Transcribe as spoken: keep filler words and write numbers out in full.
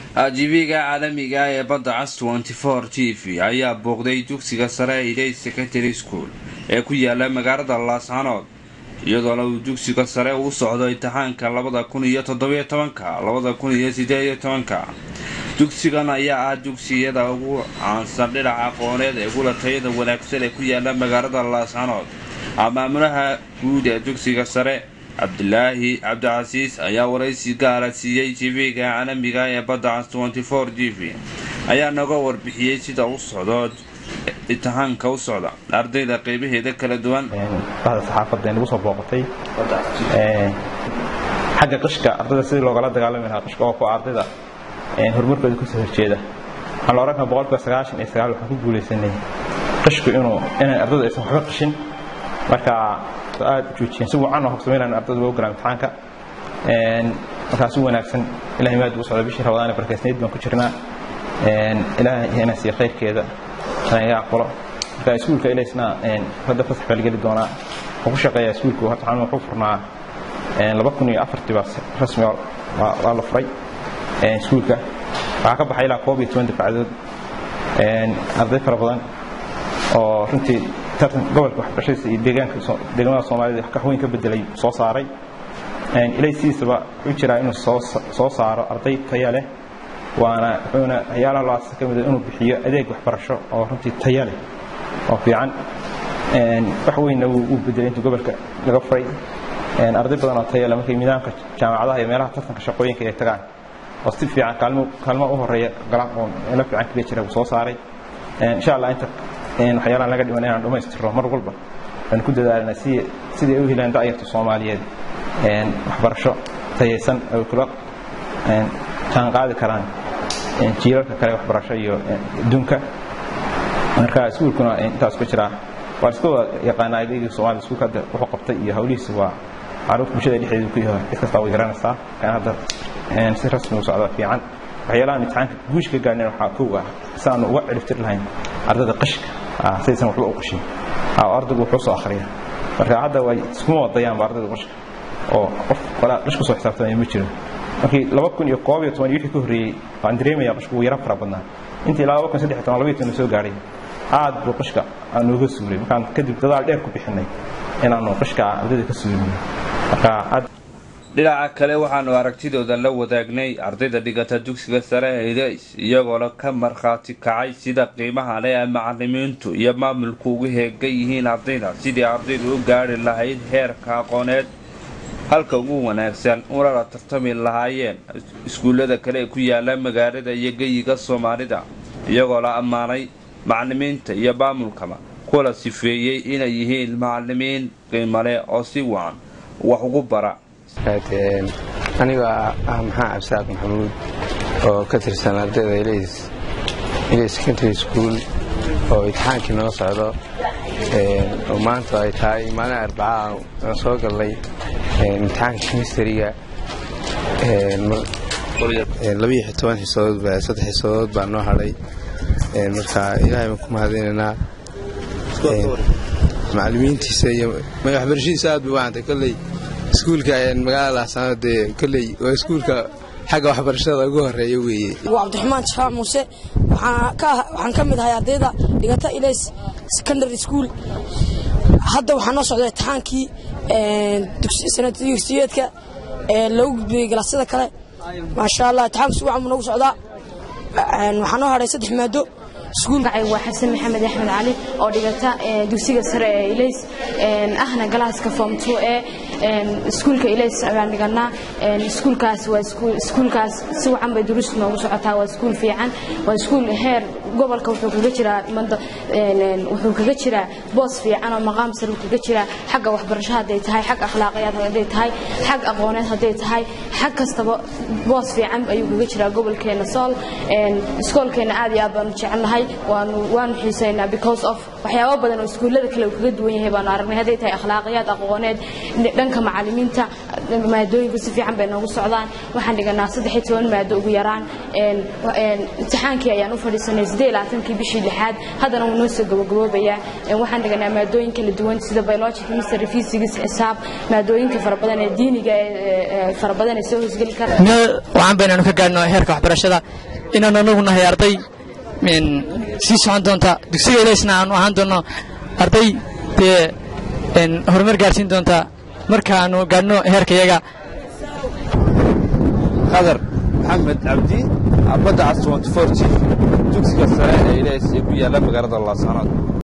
T V-ga caalamiga ah ee badda cas twenty-four T V ayaa booqday dugsiga sare ee Ilays Secondary School ee ku yaala magaalada Laascaanood iyadoo uu dugsiga sare u socdo imtixaanka labada kun iyo toddoba iyo tobanka labada kun iyo siddeed iyo tobanka. dugsigan ayaa ah dugsiyada ugu caansan dhinaca aqooneed ee ugu tayada wanaagsan ee ku yaala magaalada Laascaanood. maamulaha guud ee dugsiga sare Abdullaahi Cabdicasiis ayaa waraysi gaar ah siiyay T V-ga caalamiga ah ee badda cas twenty-four T V ayaa naga warbixiyay sida uu socdo imtixaanka u socda ardayda qaybaheeda kala duwan. bahda saxaafadda lagu soo booqatay ee xagga qishka ardayda sidii looga dagaalami lahaa qishka oo ku ardayda ee horumarkooda ku soo horjeeda. waxaan la oran boqolkiiba sagaashan iyo sagaal waxaan ku guuleysanay qishku inuu inay ardayda aysan waxba qishin marka aad joojiyeen si wacan oo sameeyaan ardayda ugu galaan imtixaanka een markaas uu wanaagsan ilaahay maad uu soo bishii Ramadaan barkeysneed baan ku jirnaa een ilaahay ina si khayrkeeda ayaa aqbalo marka iskuulka Ilaysna een hadda fasax baa laga doonaa oo ku shaqeeya iskuulku waxa aan ku furnaa een laba kun iyo afar baa rasmi waa la furay een iskuulka waxa ka baxay ilaa koob iyo toban dafcadood een arday fara badan oo runtii tartan gobolka waxbarashada iyo deegaanka deegaanka Soomaaliyeed wax ka weyn ka bedelay soo saaray een Ilaysisaba u jira inuu soo soo saaro arday tayo leh waana wuxuuna ciyaaraha loo aasay kamid inuu bixiyo adeeg waxbarasho oo runtii tayo leh oo fiican een wax weyn uu bedelay inta gobolka laga furay een arday badan oo tayo leh markay nidaamka jaamacadaha iyo meelaha tartanka shaqooyinka ay tagaan oo si fiican kaalmo kaalmo u horeeya galaan la fiican kaga jira soo saaray een insha Allah inta een waxyaalaha laga dhiman inaan dhameystiro mar walba aan ku dadaalnaa si sidii ay u helaan da'yarta Soomaaliyeed een waxbarasho tayeysan oo kala een tan qaadi karaan een jiilalka kale waxbarasho iyo dunka marka iskuulkuna intaas ku jira waa isku yaqaanay deegaanka Soomaaliyeed isku kada wuxuu qabtay iyo hawlihiisa waa caruur bulshada dhexdeeda ku yahay iskasta way garanaysaa kan hadda een si rasmi u socda fiican waxyaalaha imtixaanka guushka gaarnay waxa ku ah saan uga ciriftir lahayn ardayda qishka ah saysan waxba u qishin ah ardaygu wuxuu soo akhriyaa marka hadda way isku wadayaan ardayda qishka oo qof wala qishku soo xisaabtamay ma jiro markii laba kun iyo koob iyo toban wixii ku horeeyay aan dareemayaa qishku yara fara badnaa intii laba kun iyo saddex iyo toban laba iyo toban soo gaaray aad buu qishka aan uga suulay markaan kadib dadaal dheer ku bixinay inaanu qishka ardayda ka suulino marka dhinaca kale waxaanu aragtidooda la wadaagnay ardayda dhigata dugsiga sare ee Ilays iyagoo la ka markhaati kacay sida qiimaha leh ee macallimiintu iyo maamulku ugu heegay yihiin ardayda sidii ardaydu u gaari lahayd heerka aqooneed halka ugu wanaagsan una la tartami lahaayeen iskuulada kale ku yaala magaalada iyo geyiga Soomaalida iyagoo la ammaanay macallimiinta iyo maamulkaba kula sifeeyay inay yihiin macallimiin qiimo leh oo si wacan wax ugu bara aniga ah maxaa Absaaq Maxamuud oo ka tirsan ardayda Ilays Ilays Secondary School oo imtixaankii noo socdo ee oo maanta ay tahay maalin Arbacaa oo soo galay imtixaanka chemistry-ga ee laba iyo toban xiisadood baa saddex xiisadood baa noo haray ee marka Ilaahay ma ku mahadinaynaa macallimiintiisa iyo waxbarashadiisa aad buu waantay kallay iskuulka ee magaalada Laascaanood kallay waa iskuulka xagga waxbarashada ugu horeeya weeye. waa Cabdiraxmaan Shaah Muuse waxaan ka waxaan ka mid ahay ardayda dhigata Ilays Secondary School hadda waxaan noo socday imtixaankii ee dugsiga sanadka dugsiyeedka ee lagu gudbiyay galaasada kale ma sha Allah imtixaanku si wacan nagu socdaa waxaan noo haray saddex maado iskuulka ay waa Xasan Maxamed Axmed Cali oo dhigata dugsiga sare ee Ilays ahna galaaska form two ee iskuulka Ilays ayaan dhiganaa iskuulkaas waa iskuul iskuulkaas si wacan bay duruus noogu socotaa waa iskuul fiican waa iskuul heer gobolka wuxuu kaga jiraa manda wuxuu kaga jiraa boos fiican oo maqaam sare kaga jiraa xagga waxbarashada haday tahay xag akhlaaqiyad haday tahay xag aqooneed haday tahay xag kastaba boos fiican ayuu kaga jiraa gobolkeena Sool iskuulkeena aad iyo aad baan jecelahay waan waan xiiseynaa because of waxyaabo badan oo iskuulada kale uu kaga duwan yahay baan aragnay haday tahay akhlaaqiyad aqooneed dhanka macallimiinta maadooyinka si fiican bay noogu socdaan waxaan dhiganaa saddex iyo toban maado ugu yaraan imtixaankii ayaan u fadhiisanay siddeed iyo labaatankii bishii lixaad haddana wuu noo soo gabagaboobayaa waxaan dhiganaa maadooyin kala duwan sida biology chemistry physics xisaab maadooyinka fara badan ee diiniga ee fara badan ee soo hoosgeli kara waxaan baynaanu ka gaadhno heerka waxbarashada inaan anagu nahay arday sii socon doonta dugsiga ilaysna aanu ahaan doonno arday dee horumar gaarsiin doonta markaanu gaadhno heerka iyaga qadar maxamed cabdi badda cas twenty four t v dugsiga sare ee ilays ee ku yaalla magaalada laascaanood